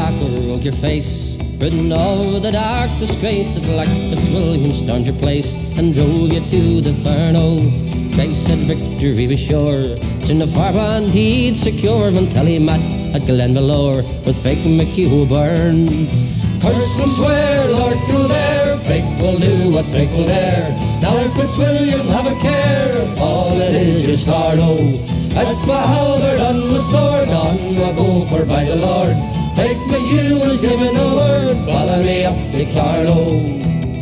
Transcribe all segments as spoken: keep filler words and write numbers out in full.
back rogue your face, ridden over the dark disgrace that Black Fitzwilliam stormed your place and drove you to the Farno. Christ said victory was sure, soon the farband he'd secure until he met at Glenmalure with fake McHugh burn. Curse and swear, Lord Kildare, fake will do what fake will dare. Now Fitzwilliam, have a care, all it is your Carlow. At my halberd on my sword, on my go for by the Lord. Fake McHugh has given the word, follow me up to Carlow.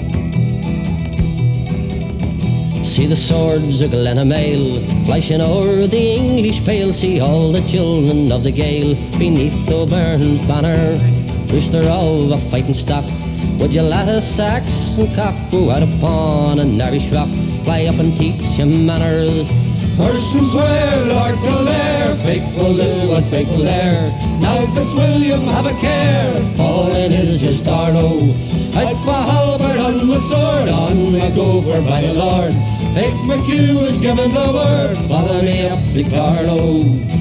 See the swords of Glenamail flashing o'er the English pale. See all the children of the Gael beneath O'Byrne's banner. Rooster of a fighting stock, would you let a Saxon cock go out upon an Irish rock, fly up and teach him manners? Curse and swear, Lord Kildare, fake will do what fake will dare. Now Fitzwilliam, have a care, falling is your Carlow. At my halberd on my sword, on my go for by the Lord. Fake McHugh has given the word, follow me up to Carlow.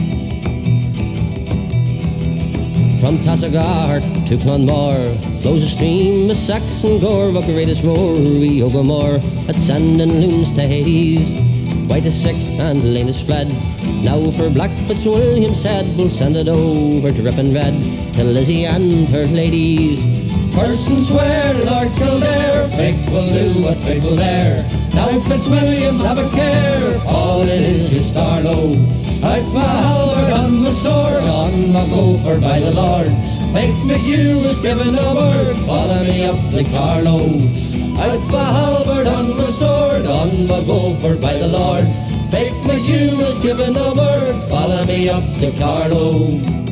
From Tassaghart to Clonmore flows a stream of Saxon gore, what greatest roar we Oglemore at sand and looms to Hades. White is sick and Lane is fled, now for Black Fitzwilliam said we'll send it over dripping red to Lizzie and her ladies. Curse and swear, Lord Kildare, fake will do what fake will dare. Now Fitzwilliam, have a care, all it is your Carlow. At my halberd on my sword, on my go for by the Lord. Fake McHugh has given a word, follow me up to Carlow. At my halberd on my sword, on my go for by the Lord. Fake McHugh has given a word, follow me up to Carlow.